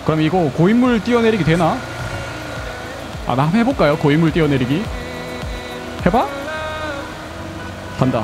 그럼 이거 고인물 뛰어내리기 되나? 아, 나 한번 해볼까요? 고인물 뛰어내리기 해봐? 간다.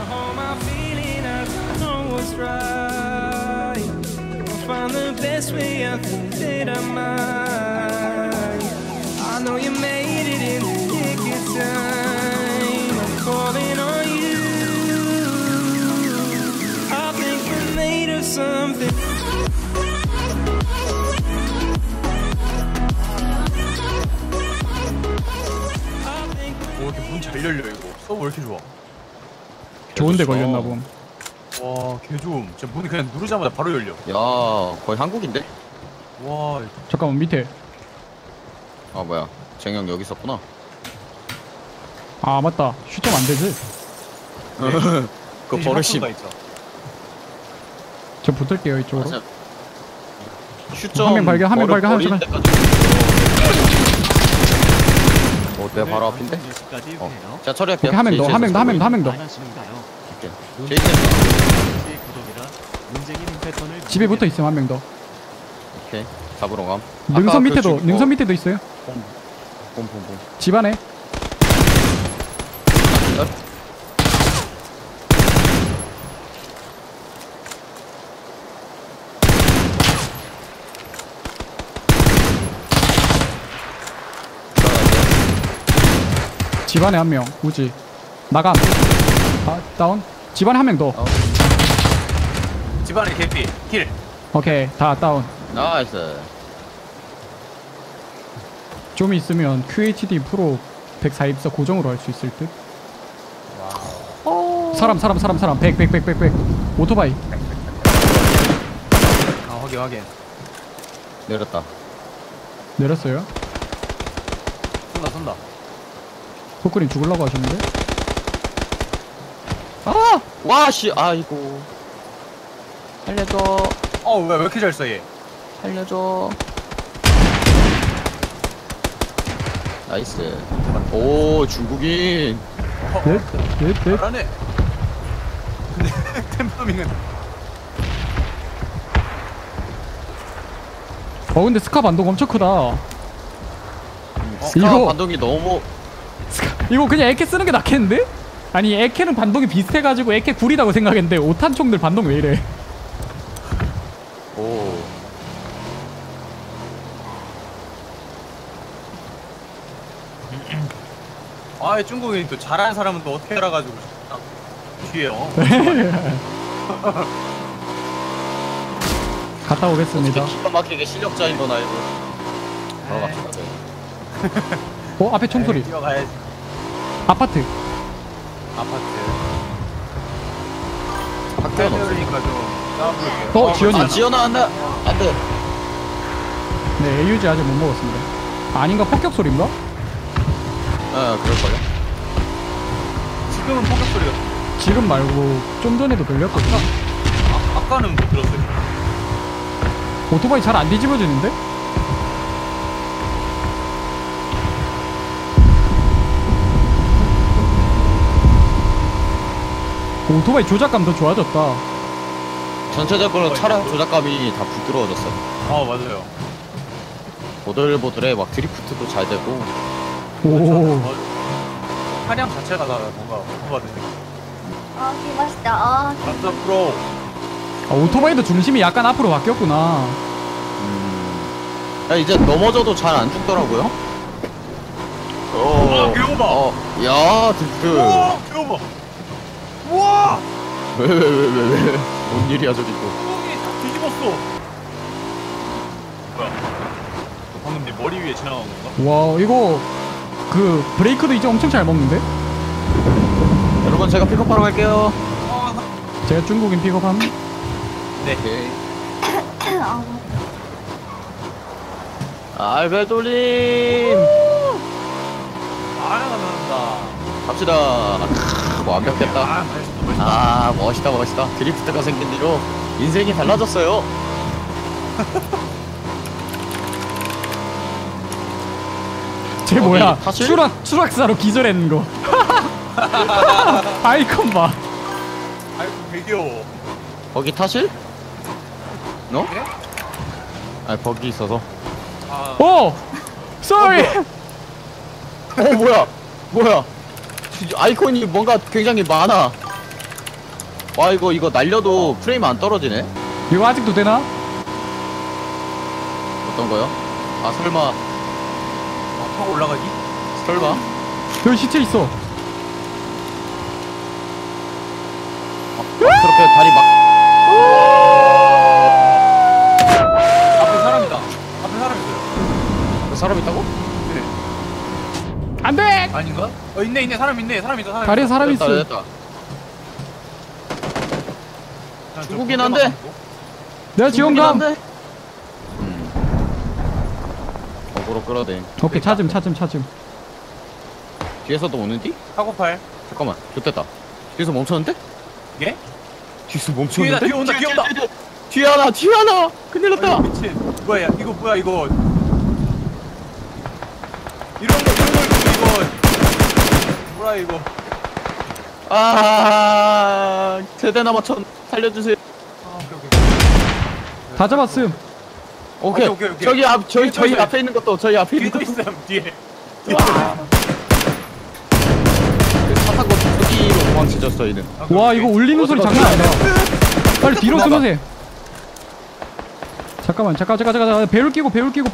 오, 이렇게 문 잘 열려 이거. 서버 왜 이렇게 좋아? 좋은데 걸렸나 봄. 와, 개 좋음. 진짜 문이 그냥 누르자마자 바로 열려. 야, 거의 한국인데? 와, 잠깐만, 밑에. 아, 뭐야. 쟁영 여기 있었구나. 아, 맞다. 슈점 안 되지? 그 버릇이. 저 붙을게요, 이쪽으로. 맞아. 슈점 한 명 발견, 한 명 발견, 한 명 발견. 내가 바로 앞인데? 자, 처리할게요. 오케이, 한 명 더, 한 명 더, 한 명 더, 한 명 더. 오케이. 제이슨. 집에 붙어 있으면 한 명 더. 오케이. 잡으러 감. 능선 밑에도, 그 능선 밑에도 있어요. 봄. 집 안에. 집 안에 한 명. 우지. 나감. 아, 다운. 집 안에 한 명 더. 집안에 개피. 킬. 오케이, 다 다운. 나이스. 좀 있으면 QHD 프로 144 고정으로 할 수 있을 듯. 사람 100 오토바이. 아, 확인. 내렸다. 내렸어요. 쏜다. 포크린 죽으려고 하셨는데. 아! 와, 씨. 아이고. 살려줘. 왜 이렇게 잘 써, 얘? 살려줘. 나이스. 오, 중국인. 넷. 잘하네. 근데 템파밍은 근데 스카 반동 엄청 크다. 스카 반동이 너무. 이거 그냥 에케 쓰는 게 낫겠는데? 아니, 에케는 반동이 비슷해가지고 에케 구리다고 생각했는데 5탄 총들 반동 왜 이래? 오. 중국인이 또 잘하는 사람은 또 어떻게 알아가지고 뒤에 갔다 오겠습니다. 기가 막히게 실력자인 건 알고. 바로 갑시다. 네. 앞에 총소리. 뛰어가야지. 아파트. 학교는 없어. 그러니까 좀 싸워볼게요. 지연이. 아, 지연아, 안 돼. 네, AUG 아직 못 먹었습니다. 아닌가? 폭격 소리인가? 그럴걸요? 지금은 폭격 소리가. 지금 말고 좀 전에도 들렸거든요. 아까는 못 들었어요. 오토바이 잘 안 뒤집어지는데? 오토바이 조작감 더 좋아졌다. 전체적으로 차량 조작감이 다 부드러워졌어요. 맞아요. 보들보들해. 막 드리프트도 잘 되고. 오. 차량 자체가 다 뭔가 바꿔받은 느낌. 来ました。 맞다, 프로. 오토바이도 중심이 약간 앞으로 바뀌었구나. 야, 이제 넘어져도 잘 안 죽더라고요. 개오바. 야, 드리프트. 우와, 개오바. 우와. 왜? 뭔 일이야, 저기 또. 뚜껑이 다 뒤집었어. 뭐야? 방금 내 머리 위에 지나간 건가? 와, 이거 그 브레이크도 이제 엄청 잘 먹는데? 여러분, 제가 픽업하러 갈게요. 제가 중국인 픽업함. 네. 오케이. 알베돌림. 나간다. 갑시다. 완벽했다. 멋있다. 드리프트가 생긴 뒤로 인생이 달라졌어요. 쟤 뭐야? 사실? 추락사로 기절했는 거. 아이콘 봐. 아이고, 되게 귀여워. 거기 타실? 너? 네? 거기 있어서. 아, 오! sorry! 뭐야 아이콘이 뭔가 굉장히 많아. 와 이거 날려도 프레임 안 떨어지네. 이거 아직도 되나? 어떤 거요? 아 설마 타고 올라가기? 설마 여기 시체 있어. 그렇게 다리 막 앞에 사람이다. 앞에 사람 있어요. 그 사람 있다고? 안 돼! 아닌가? 있네. 사람 있네. 사람 있다. 사람 다리에 있다. 사람 됐다 있어. 됐다. 저 죽이긴 고개만 한데. 감고. 내가 지원감. 어그로 끌어대. 오케이, 찾음. 뒤에서도 오는디? 카고팔. 잠깐만 좋됐다. 뒤에서 멈췄는데? 예? 뒤에서 멈췄는데? 뒤에 온다. 뒤에 하나 큰일 났다. 아이고, 미친. 뭐야, 이거. 이런 거 뭐야, 이거. 아 세대나 맞춰 살려주세요. 아, 오케이. 다 잡았음. 오케이. 오케이. 저희 저기 앞에 있는 것도 저희 앞에 있는 뒤에 또 것도 있음, 뒤에. 차 타고 저기로 도망치죠 저희는. 아, 와, 오케이. 이거 울리는 소리 장난 아니야. 빨리 뒤로 숨으세요. 잠깐. 배울 끼고.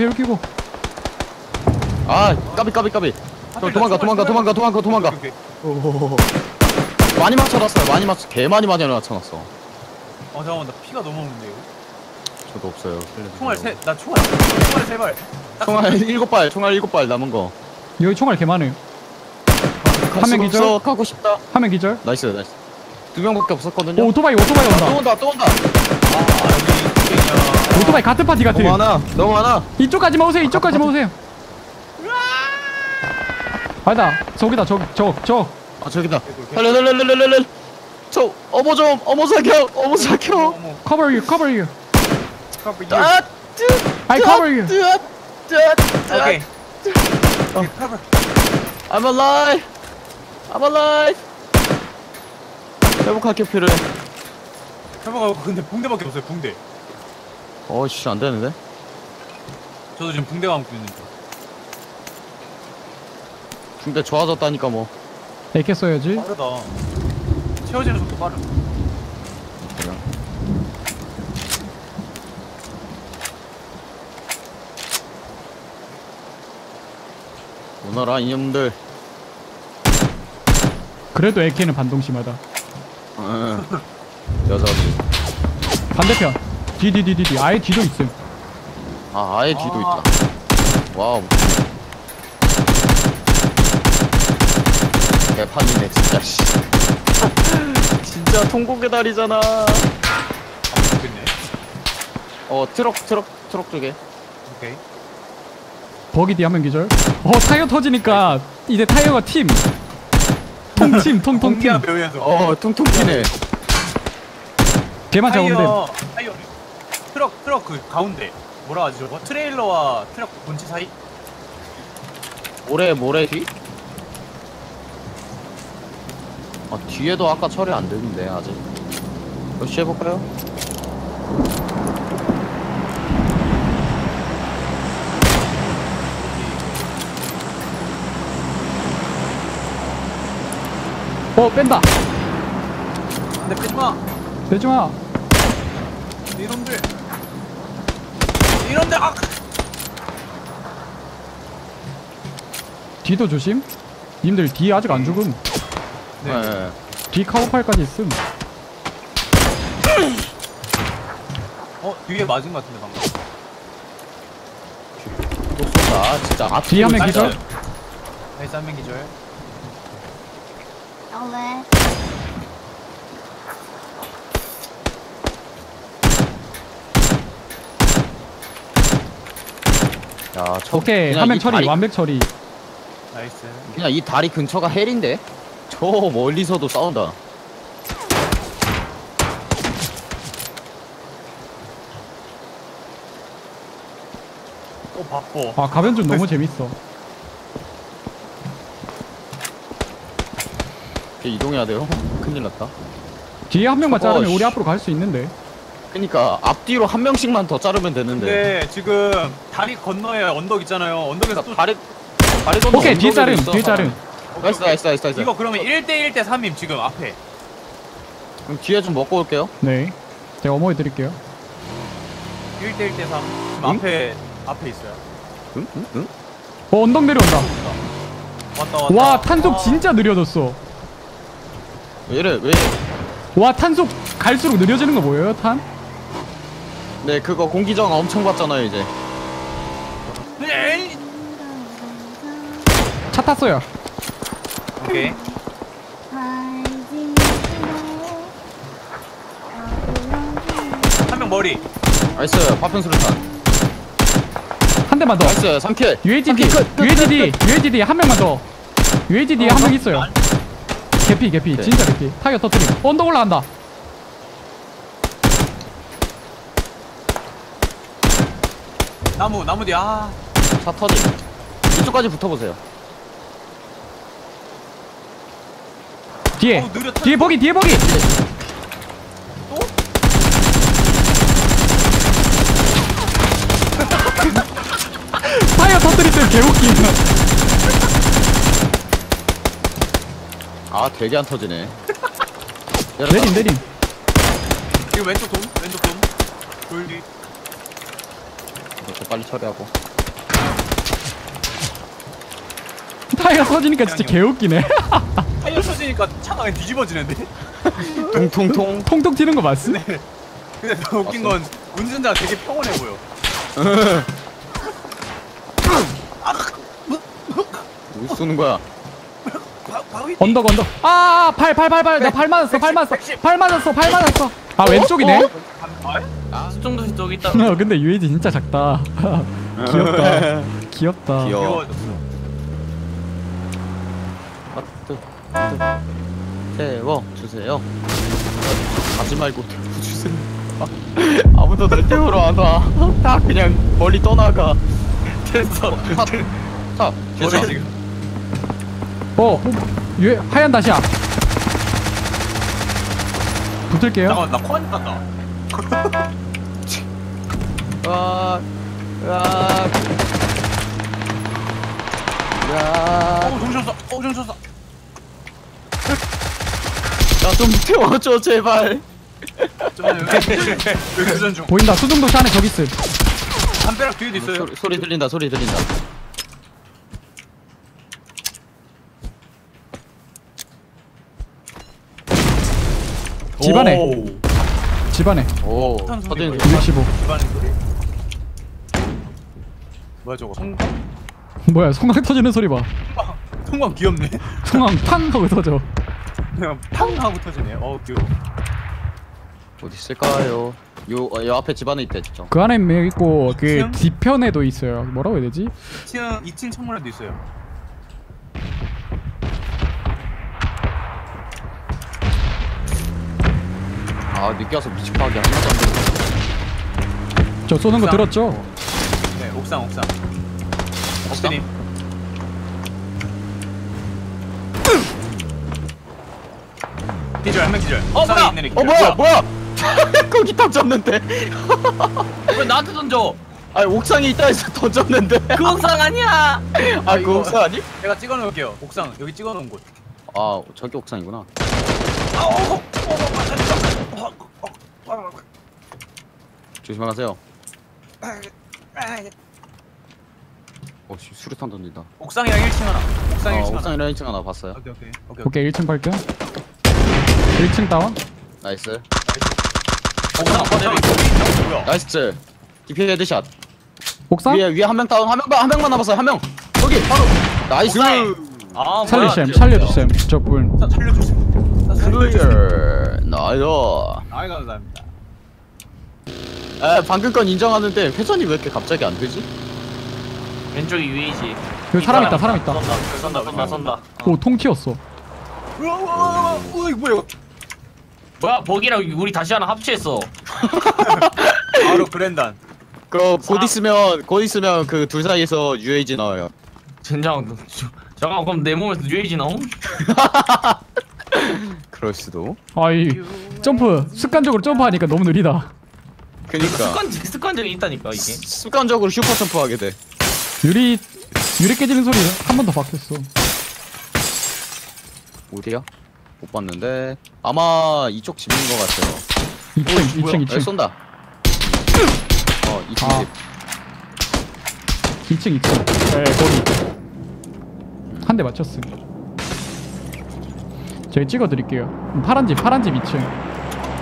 아 까비. 저 도망가. 오케이. 많이 맞춰놨어요. 개 많이 맞춰놨어. 잠깐만, 나 피가 너무 없는데, 이거. 저도 없어요. 총알 세 발. 총알 7발 남은 거. 여기 총알 개 많아요. 갈 한 명 수가 기절? 없어. 가고 싶다. 화면 기절. 나이스. 2명밖에 없었거든요. 오, 오토바이 또 온다. 온다. 여기 오토바이 같은 파티 같아. 너무 많아. 이쪽까지만 오세요. 아니다. 저기다. 저. 아 저기다. 살려. 저 어머 사격. 어머. Cover you. 아, I cover you. 오케이. 커버. I'm alive. 회복할게 필요해. 커버가 근데 붕대밖에 없어요. 붕대. 어씨 안 되는데. 저도 지금 붕대 감고 있는 중. 근데 좋아졌다니까 뭐. AK 써야지. 빠르다. 채워지는 속도 빠르. 그냥. 오너라 이놈들. 그래도 AK는 반동심하다. 여자들. 반대편. 뒤. 아예 뒤도 있음. 아예 뒤도 있다. 와우. 개판이네 진짜. 씨. 진짜 통곡의 달이잖아. 좋겠네. 트럭 쪽에. 오케이. 버기 뒤 한명 기절. 타이어 터지니까 이제 타이어가 팀. 통팀. 공기한 배우면서. 퉁퉁 튀네. 걔만 잡으면 돼. 타이어. 트럭 그 가운데. 뭐라 하지 저거? 트레일러와 트럭 본체 사이? 모래 뒤? 뒤에도 아까 처리 안 되는데 아직. 러시 해볼까요? 뺀다. 근데 빼지마. 내지마. 이놈들 아! 뒤도 조심. 님들 뒤 아직 안 죽음. 네. 뒤 카우팔까지 있음. 뒤에 맞은 것 같은데 방금. 또 쏜다 진짜. 뒤에 한 명 나이스. 기절. 나이스 한명 기절. 왜? 야, 오케이. 그냥 한 명 이 처리. 다리- 완벽 처리. 나이스. 그냥 이 다리 근처가 헬인데? 저 멀리서도 싸운다. 바빠. 가변준 너무 재밌어. 이제 이동해야 돼요. 큰일 났다. 뒤에 한 명만 저거, 자르면 우리 씨. 앞으로 갈 수 있는데. 그니까 앞뒤로 한 명씩만 더 자르면 되는데. 근데 지금 다리 건너에 언덕 있잖아요. 언덕에서 또 발에 건너 오케이 뒤에 언덕에도 자름 있어, 뒤에 자름. 나이스 나이스 나이스 나이스. 이거 그러면 1대1 대 3임 지금 앞에. 그럼 뒤에 좀 먹고 올게요. 네 제가 어머니 드릴게요. 1대1 대 3. 지금 응? 앞에 있어요. 응? 응? 응? 언덕 내려온다. 왔다. 와 탄속 진짜 느려졌어. 왜 이래 왜? 와 탄속 갈수록 느려지는 거 보여요 탄? 네 그거 공기저항 엄청 받잖아요 이제. 에이! 차 탔어요. 오케이. 한 명 머리. 나이스 파편 수류탄. 한 대만 더. 나이스 3킬. UAGD UAGD 한 명만 더. UAGD 한 명 있어요. 개피 네. 진짜 개피. 타이어 터트림. 언덕 올라간다. 나무 뒤. 아. 차 터짐. 이쪽까지 붙어보세요. 뒤에 느려. 뒤에 버기 뒤에 버기. 또? 타이어 터트릴 때 개웃기. 아 되게 안 터지네. 내림. 지금 왼쪽 돔. 돌 뒤. 이것도 빨리 처리하고. 타이어 터지니까 진짜 개웃기네. 타이어 터지니까 차가 그냥 뒤집어지는데. 통통통. 통통 튀는 거 맞음? 근데 더 웃긴 건 운전자가 되게 평온해 보여. 뭐 쏘는 거야? 바위. 언덕. 팔. 나 팔 맞았어. 아 왼쪽이네. 수정도시 저기 있다. 근데 UAG 진짜 작다. 귀엽다. 귀여워. 하트 태워 주세요. 가지 말고 태워 주세요. 아무도 날 태우러 안 와. 다 그냥 멀리 떠나가. 됐어. 자, 머리 지금. 하얀 다시야. 붙을게요. 잠깐만 나 코안 탔다. 와, 정신 줬어. 나좀 태워줘 제발. 여기 교전 중. 보인다. 수중도시 안에 저기 있음. 담벼락 뒤에도 있어요. 소리 들린다. 집 안에. 오, 폭탄 소리 터지는 뭐야? 265. 집안의 소리. 뭐야 저거? 뭐야 성광 터지는 소리 봐. 성광 귀엽네. 성광 팡 하고 터져. 그냥 팡 하고 터지네. 귀여워. 어디 있을까요? 요 앞에 집 안에 있대 진짜. 그 안에 있고 그 이층? 뒤편에도 있어요. 뭐라고 해야 되지? 2층 창문에도 있어요. 아 늦게 와서 미치파하게 하나도 안 되네. 저 쏘는 거 옥상. 들었죠? 네, 옥상. 옥상? 옥상님. 기절, 한명 기절. 옥상에 있는 애 기절. 뭐야? 거기 던졌는데. 왜 나한테 던져? 아니 옥상에 있다 해서 던졌는데. 그 옥상 아니야. 아 이거- 그 옥상 아니? 제가 찍어놓을게요. 옥상 여기 찍어놓은 곳. 아 저기 옥상이구나. 조심하세요. 수류탄 던진다. 옥상이랑 1층 하나. 옥상 1층 하나. 옥상이랑 1층 하나 봤어요. 오케이. 오케이 1층 발견. 1층 다운. 나이스. 옥상 그대로 있어. 뭐야? 나이스. DP 헤드샷. 옥상? 위에 한 명 다운. 한 명만 남았어요. 한 명. 여기 바로. 나이스. 아 살려주셈 저분. 살려주세요. 클리어. 나이스. 아이 감사합니다. 방금 건 인정하는데 회전이 왜 이렇게 갑자기 안 되지? 왼쪽이 UAG. 여기 사람 있다. 선다. 오 통 튀었어. 우와, 이거 뭐야? 뭐야 버기랑 우리 다시 하나 합체했어. 바로 그랜단. 그럼 곧 있으면 그 둘 사이에서 UAG 나와요. 젠장. 잠깐 그럼 내 몸에서 UAG 나옴? 그럴 수도. 아이 점프 습관적으로 점프하니까 너무 느리다. 그니까 습관적이 있다니까 이게. 습관적으로 슈퍼 점프하게 돼. 유리 깨지는 소리 한 번 더 바뀌었어. 어디야? 못 봤는데 아마 이쪽 집인 것 같아요. 2층 여기 2층 쏜다. 2층 아. 집. 2층 네 거기 한 대 맞췄음. 저기 찍어드릴게요. 파란 집 2층.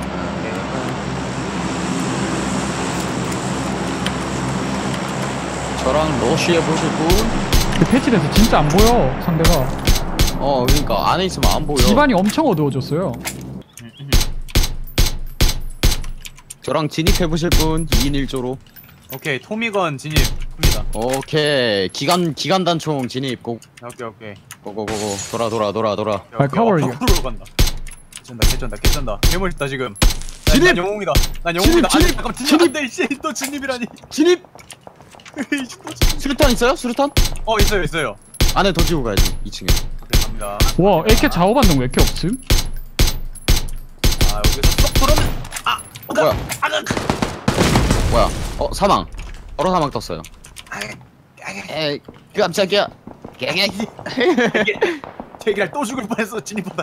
저랑 러쉬해 보실 분? 그 패치돼서 진짜 안 보여 상대가. 그러니까 안에 있으면 안 보여. 집안이 엄청 어두워졌어요. 저랑 진입해 보실 분? 2인 1조로. 오케이 토미건 진입합니다. 오케이. 기간 단총 진입. 오케이. 고고고고. 돌아. 아, cover you. 앞으로 간다. 개쩐다. 개멋있다 지금. 진입! 난 영웅이다. 난 영웅이다. 진입! 아니, 잠깐만 진입한데 이씨 또 진입이라니. 진입! 이씨 또 진입. 수류탄 있어요? 수류탄? 있어요. 안에 던지고 가야지. 2층에. 오케이 갑니다. 와 AK 좌우 반동 왜 이렇게 없음? 아 여기서 쏙 돌아면 뭐야? 사망. 바로 사망 떴어요. 에이, 깜짝이야. 제기랄 또 죽을 뻔했어 진입보다.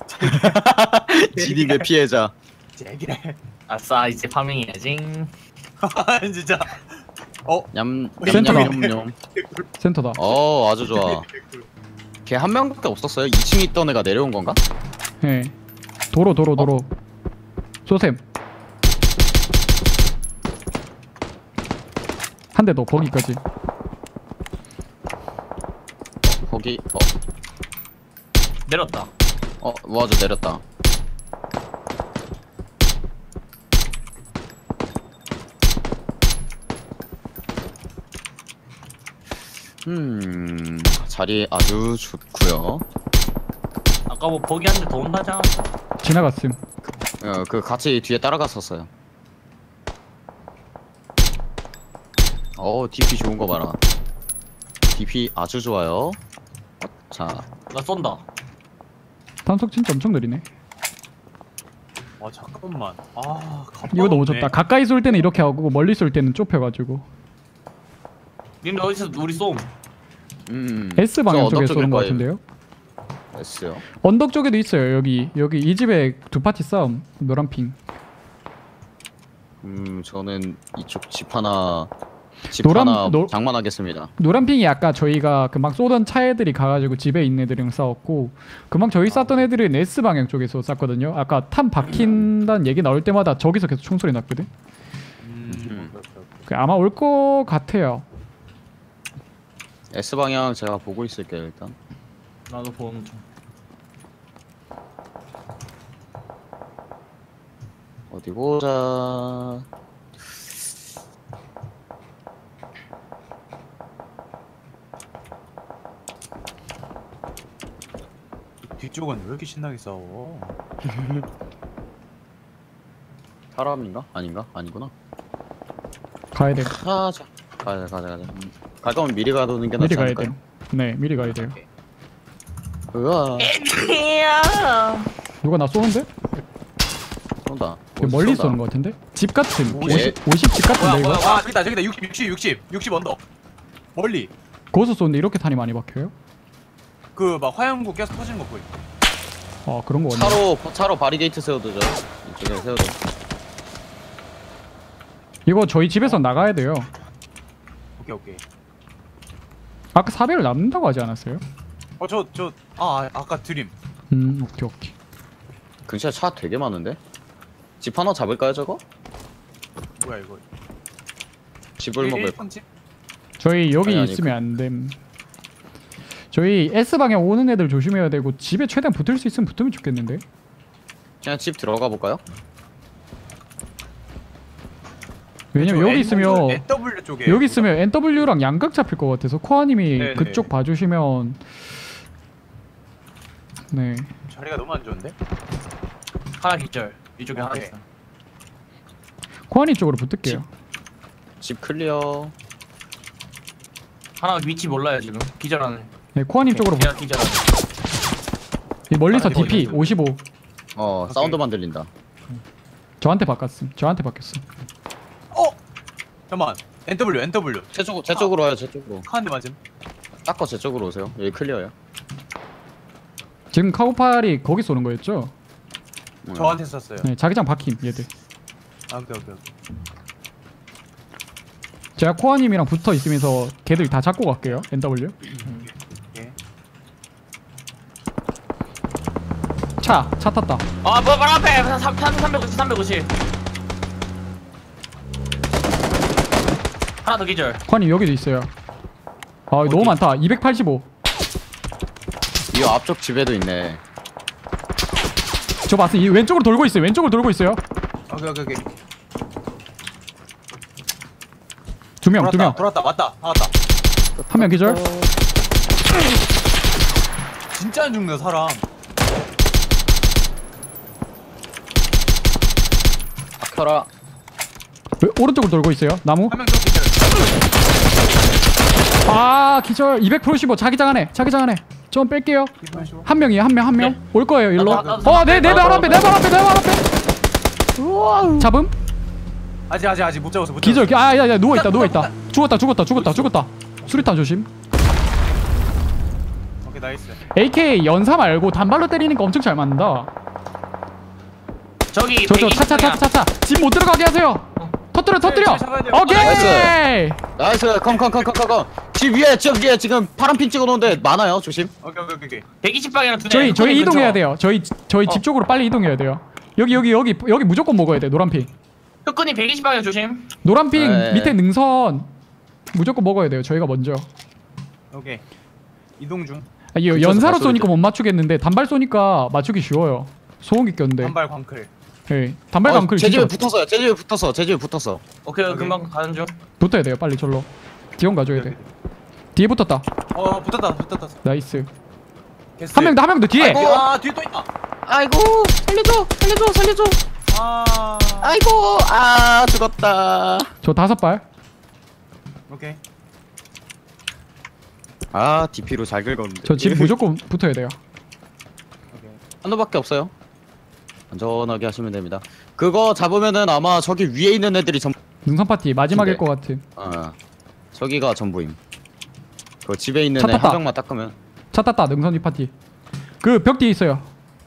진입의 피해자. 제기랄. 아싸 이제 파밍해야지. 진짜. 센터다. 냠냠냠냠. 센터다. 아주 좋아. 걔 한 명밖에 없었어요? 2층에 있던 애가 내려온 건가? 예. 도로. 쏘셈. 한 대 더 거기까지. 거기. 내렸다. 맞아 내렸다. 자리 아주 좋고요. 아까 뭐 버기 한 대 더 온다지 않았어? 지나갔음. 그 같이 뒤에 따라갔었어요. DP 좋은 거 봐라. DP 아주 좋아요. 자, 나 쏜다. 단속 진짜 엄청 느리네. 잠깐만. 이거 너무 좋다. 가까이 쏠 때는 이렇게 하고 멀리 쏠 때는 좁혀가지고. 니네 어디서 우리 쏨? S 방향 저 쪽에 언덕 쏘는 것 쪽일 같은데요? S요. 언덕 쪽에도 있어요. 여기 이 집에 두 파티 싸움. 노란 핑. 저는 이쪽 집 하나 장만하겠습니다. 노란 핑이 아까 저희가 그 막 쏘던 차 애들이 가가지고 집에 있는 애들이랑 싸웠고, 금방 저희 쐈던 애들은 S 방향 쪽에서 쐈거든요. 아까 탄 박힌다는 얘기 나올 때마다 저기서 계속 총소리 났거든. 아마 올 것 같아요. S 방향 제가 보고 있을게요 일단. 나도 보는 중. 어디 보자. 뒤쪽은 왜 이렇게 신나게 싸워? 사람인가? 아닌가? 아니구나. 가야 돼. 가자. 갈 거면 미리 가두는 게 미리 낫지 가야 않을까요? 돼요. 네, 미리 가야 돼요. 으아. 누가 나 쏘는데? 쏜다. 멀리 쏘는 것 같은데? 집 같은. 뭐지? 50집 같은데 이거? 저기다 60 언덕. 멀리. 거기서 쏘는데 이렇게 탄이 많이 박혀요? 그 막 화염구 계속 터지는 거 보이. 그런 거 같네. 차로 바리게이트 세워두죠. 이쪽에 세워둬. 이거 저희 집에서 나가야 돼요. 오케이. 아까 4배를 남는다고 하지 않았어요? 아까 드림. 오케이. 근처에 차 되게 많은데? 집 하나 잡을까요 저거? 뭐야 이거? 집을 먹을. 저희 여기 아니, 있으면 안 됨. 저희 S 방향 오는 애들 조심해야 되고 집에 최대한 붙을 수 있으면 붙으면 좋겠는데. 그냥 집 들어가 볼까요? 왜냐면 여기 있으면 NW 쪽에 여기 있으면 NW랑 양각 잡힐 것 같아서 코아님이 네네. 그쪽 봐주시면. 네. 자리가 너무 안 좋은데? 하나 기절. 이쪽에 하나 오케이. 있어. 코아님 쪽으로 붙을게요. 집 클리어. 하나 위치 몰라요 지금. 기절하네. 네, 코아님 쪽으로 걔가 기절하네. 이 멀리서 이거, DP 이거. 55. 사운드만 들린다. 저한테 바뀌었음. 잠깐만. NW. 제 쪽으로 와요. 제 쪽으로. 카한대 맞음. 닦아 제 쪽으로 오세요. 여기 클리어요. 지금 카고팔이 거기 쏘는 거였죠? 저한테 썼어요. 네, 자기장 박힘 얘들. 아, 오케이. 제가 코아님이랑 붙어 있으면서 걔들 다 잡고 갈게요. NW. 오케이. 차 탔다. 아, 뭐 바로 앞에 350. 하나 더 기절. 코아님 여기도 있어요. 아 너무 많다. 285. 이 앞쪽 집에도 있네. 저 봤어요. 이 왼쪽으로 돌고 있어요. 오케이. 두 명. 돌았다. 맞다. 나왔다. 한 명 기절. 진짜 안 죽네 사람. 아켜라. 오른쪽으로 돌고 있어요. 나무. 한 명 더 기절. 아 기절. 285. 자기장 안에. 좀 뺄게요. 한 명이에요. 한 명. 올 거예요. 일로. 나도 내 발 앞에. 잡음. 아직 못 잡았어. 기절. 야 누워 있다. 죽었다. 수리탄 조심. 오케이 나이스. AK 연사 말고 단발로 때리니까 엄청 잘 맞는다. 저기 저 차. 집 못 들어가게 하세요. 터뜨려. 네, 잡아야 돼요. 오케이. 나이스. 컴. 집 위에 지금 파란 핀 찍어놓은데 많아요. 조심. 오케이. 120방이랑 두 대. 저희 이동해야 돼요. 저희 집 쪽으로 빨리 이동해야 돼요. 여기 무조건 먹어야 돼. 노란핑. 흑근이 120방향 조심. 노란핑 네. 밑에 능선 무조건 먹어야 돼요. 저희가 먼저. 오케이. 이동 중. 이거 근처에서 연사로 발소리 쏘니까 못 맞추겠는데 단발 쏘니까 맞추기 쉬워요. 소음기 꼈는데. 한발 광클. 네. 단발 강클 제 집에 진짜 붙었어요. 제 집에 붙었어. 오케이. 금방 가는 중. 붙어야 돼요. 빨리 절로. 지원 가줘야 돼. 뒤에 붙었다. 붙었다. 나이스. 개쎄. 한 명 더 뒤에. 아 뒤에 또 있다. 아이고 살려줘. 아. 아이고 죽었다. 저 5발. 오케이. DP로 잘 긁었는데. 저 집 무조건 붙어야 돼요. 오케이. 한 놈밖에 없어요. 안전하게 하시면 됩니다. 그거 잡으면은 아마 저기 위에 있는 애들이 능선 파티 마지막일 네. 것 같은. 저기가 전부임. 그 집에 있는 차 애 탔다. 한 명만 닦으면. 차 탔다. 능선이 파티. 그 벽 뒤에 있어요.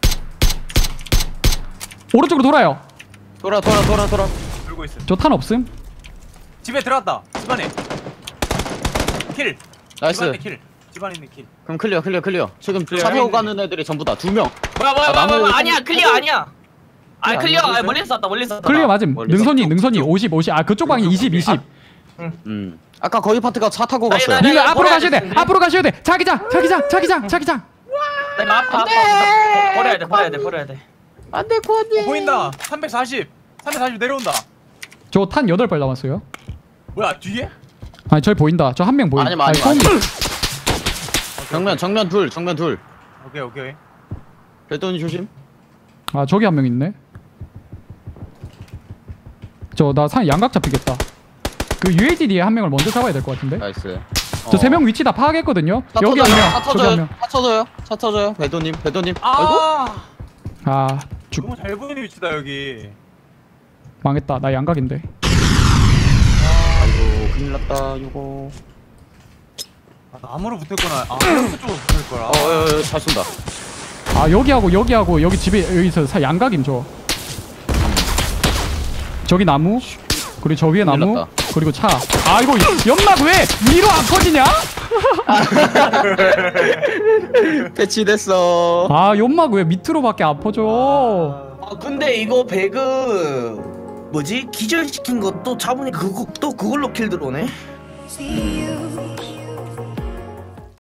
오른쪽으로 돌아요. 돌아. 들고 있어. 저 탄 없음? 집에 들어왔다. 집안에. 킬. 나이스. 집안에 킬. 집안에 있는 킬. 그럼 클리어. 지금 클리어. 차 태우고 가는 애들이 전부 다 2명. 뭐야. 아니야. 클리어 아니야. 아니, 클리어. 아니야. 멀리서 쐈다. 클리어 맞음. 멀리. 능선이 50. 아 그쪽 방이 20. 아까 거기 파트가 차 타고 아니, 갔어요. 나- 니가 앞으로 버려야 가셔야 돼. 되는데. 앞으로 가셔야 돼. 자기장. 내가 아파. 버려야 돼. 안돼 코아님. 보인다. 340 내려온다. 저 탄 8발 남았어요. 뭐야 뒤에? 아니 저기 보인다. 저 한 명 보인다. 아니. 소음기. 정면 둘. 오케이. 별돈이 조심. 아 저기 한 명 있네. 저 나 산 양각 잡히겠다. 그 UAG 뒤에 한 명을 먼저 잡아야 될 것 같은데. 나이스. 저 3명 위치 다 파악했거든요. 여기 한 명, 저기 한 명. 차 터져요. 별돈님. 아이고. 아 죽. 너무 잘 보이는 위치다 여기. 망했다. 나 양각인데. 아이고 큰일 났다 이거. 나무로 붙었구나. 헬스 쪽으로 붙을 거라. 잘 쏜다. 아 여기하고 여기 집에 여기서 양각임 저. 저기 나무. 그리고 저 위에 나무. 났다. 그리고 차. 아 이거 연막 왜 위로 안 퍼지냐? 배치됐어. 아 연막 왜 밑으로밖에 안 퍼져? 근데 이거 배그 뭐지 기절시킨 것도 잡으니 그걸로 킬 들어오네. See you